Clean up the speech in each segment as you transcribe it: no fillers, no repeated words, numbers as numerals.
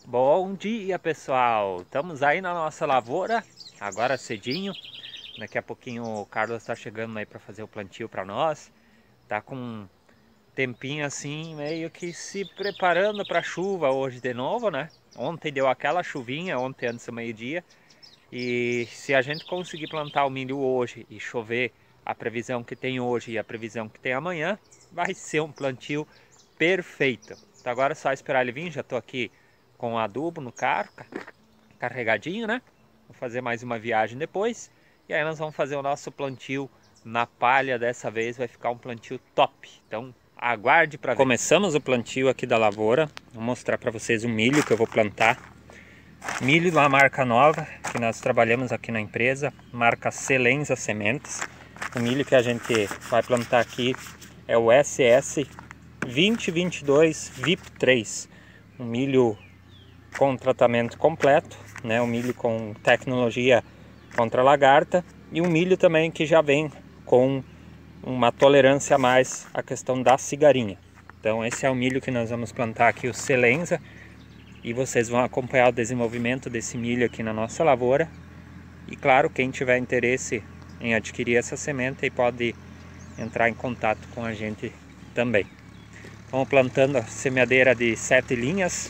Bom dia, pessoal! Estamos aí na nossa lavoura, agora cedinho. Daqui a pouquinho o Carlos está chegando aí para fazer o plantio para nós. Tá com um tempinho assim, meio que se preparando para a chuva hoje de novo, né? Ontem deu aquela chuvinha, ontem antes do meio-dia. E se a gente conseguir plantar o milho hoje e chover a previsão que tem hoje e a previsão que tem amanhã, vai ser um plantio perfeito. Então agora é só esperar ele vir, já estou aqui com o adubo no carro, carregadinho, né? Vou fazer mais uma viagem depois. E aí nós vamos fazer o nosso plantio na palha. Dessa vez vai ficar um plantio top. Então aguarde para ver. Começamos o plantio aqui da lavoura. Vou mostrar para vocês o milho que eu vou plantar. Milho de uma marca nova que nós trabalhamos aqui na empresa, marca Selenza Sementes. O milho que a gente vai plantar aqui é o SS 2022 VIP 3, um milho com tratamento completo, né? Um milho com tecnologia contra a lagarta e um milho também que já vem com uma tolerância a mais à questão da cigarinha. Então esse é o milho que nós vamos plantar aqui, o Selenza. E vocês vão acompanhar o desenvolvimento desse milho aqui na nossa lavoura. E claro, quem tiver interesse em adquirir essa semente aí pode entrar em contato com a gente também. Vamos plantando a semeadeira de 7 linhas,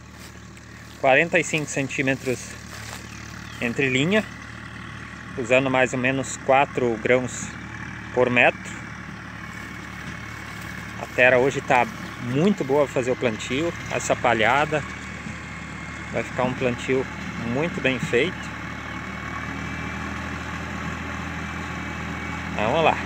45 centímetros entre linha, usando mais ou menos 4 grãos por metro. A terra hoje está muito boa para fazer o plantio, essa palhada. Vai ficar um plantio muito bem feito. Vamos lá.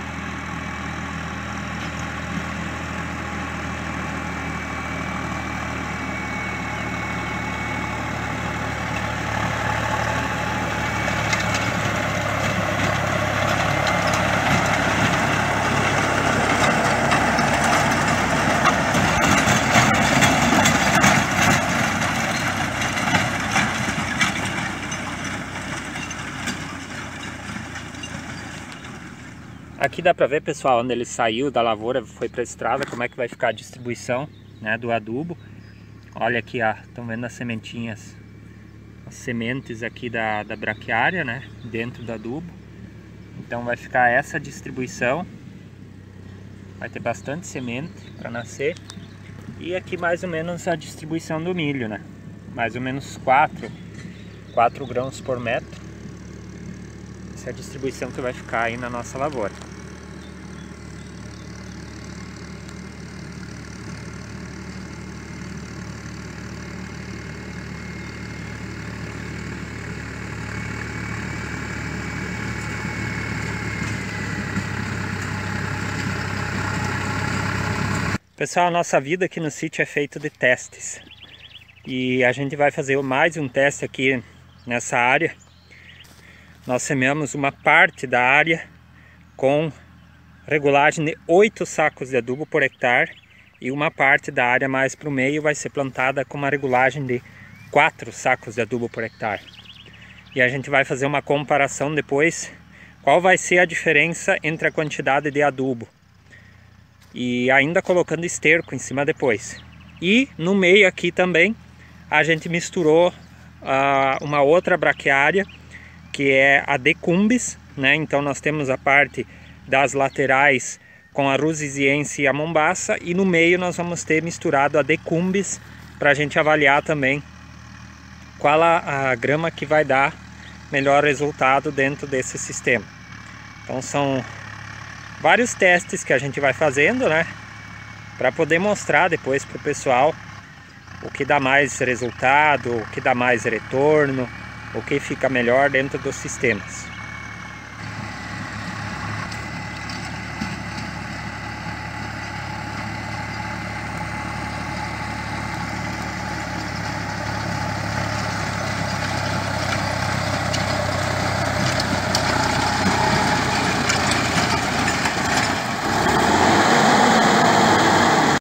Aqui dá pra ver, pessoal, onde ele saiu da lavoura, foi pra estrada, como é que vai ficar a distribuição, né, do adubo. Olha aqui, ó, estão vendo as sementinhas, as sementes aqui da braquiária, né, dentro do adubo. Então vai ficar essa distribuição, vai ter bastante semente para nascer. E aqui mais ou menos a distribuição do milho, né, mais ou menos 4 grãos por metro. Essa é a distribuição que vai ficar aí na nossa lavoura. Pessoal, a nossa vida aqui no sítio é feita de testes. E a gente vai fazer mais um teste aqui nessa área. Nós semeamos uma parte da área com regulagem de 8 sacos de adubo por hectare. E uma parte da área mais para o meio vai ser plantada com uma regulagem de 4 sacos de adubo por hectare. E a gente vai fazer uma comparação depois, qual vai ser a diferença entre a quantidade de adubo. E ainda colocando esterco em cima depois. E no meio aqui também a gente misturou uma outra braquiária, que é a Decumbis, né? Então nós temos a parte das laterais com a Rusiziense e a Mombaça, e no meio nós vamos ter misturado a Decumbis para a gente avaliar também qual a grama que vai dar melhor resultado dentro desse sistema. Então são vários testes que a gente vai fazendo, né, para poder mostrar depois para o pessoal o que dá mais resultado, o que dá mais retorno, o que fica melhor dentro dos sistemas.